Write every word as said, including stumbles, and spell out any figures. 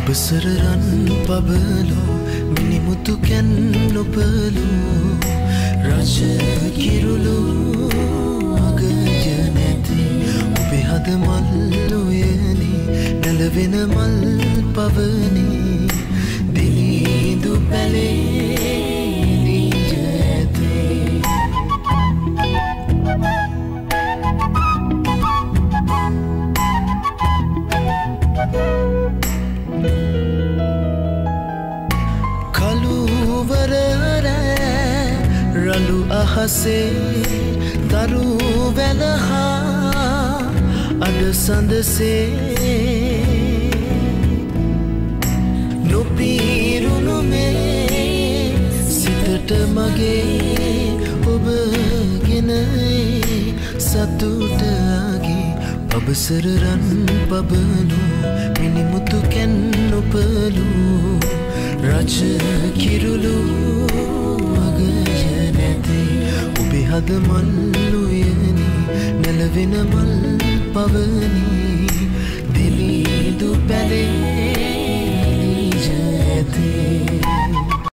පබසර රන් පබලෝ මිනිමුතු කැන්නොපලු රජ කිරුළු අගය නැති ඔබේ හද මල් උයනි නැලවෙන මල් පවනි දිලිඳු පැලේ නිජ ඇති රළු අහසේ තරු වැලහා අඩ සඳසේ නොපීරුණු මේ සිතට මගේ ඔබ ගෙනයි සතුටගේ පබසර රන් පබනු මිනිමුතු කැන්නොපලු රජ කිරුළු ඔබේ හද මල් උයනි නැලවෙන මල් පවනි